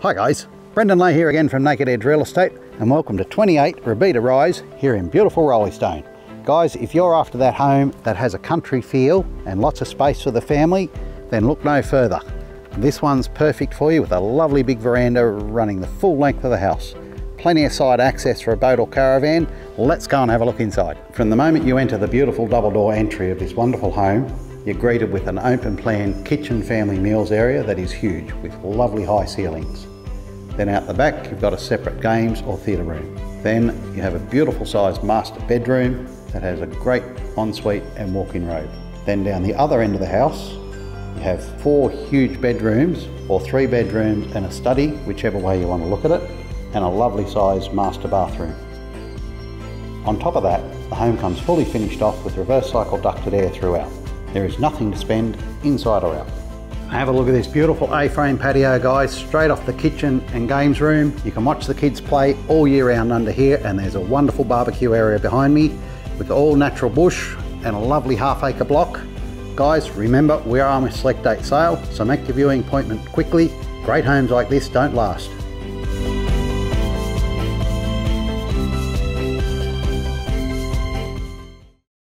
Hi guys, Brendan Leahy here again from Naked Edge Real Estate, and welcome to 28 Rubida Rise here in beautiful Roleystone. Guys, if you're after that home that has a country feel and lots of space for the family, then look no further. This one's perfect for you with a lovely big veranda running the full length of the house. Plenty of side access for a boat or caravan. Let's go and have a look inside. From the moment you enter the beautiful double door entry of this wonderful home, you're greeted with an open plan kitchen family meals area that is huge with lovely high ceilings. Then out the back you've got a separate games or theatre room. Then you have a beautiful sized master bedroom that has a great ensuite and walk-in robe. Then down the other end of the house you have 4 huge bedrooms, or 3 bedrooms and a study, whichever way you want to look at it, and a lovely sized master bathroom. On top of that, the home comes fully finished off with reverse cycle ducted air throughout. There is nothing to spend inside or out. Have a look at this beautiful A-frame patio, guys, straight off the kitchen and games room. You can watch the kids play all year round under here, and there's a wonderful barbecue area behind me with all natural bush and a lovely half-acre block. Guys, remember, we are on a select date sale, so make your viewing appointment quickly. Great homes like this don't last.